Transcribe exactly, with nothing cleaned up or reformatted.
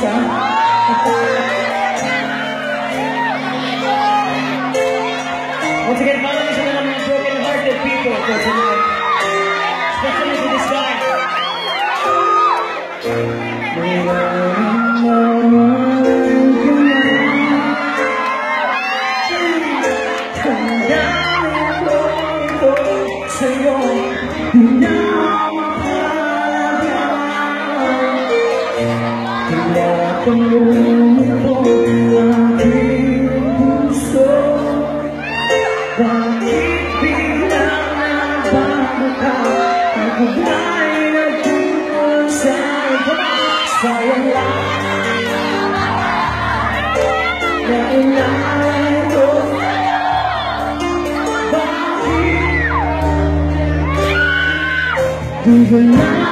ha? Once again, maraming sa mga broken-hearted people for tonight. Especially to this guy. Tandaan ko ito sa'yo na mahalaga. Tinatanong ito aking puso. Bakit biglang nabago ka? Ako ba'y nagtungkol sa iba? Sayang lang na inaalay ko. Bakit di ba na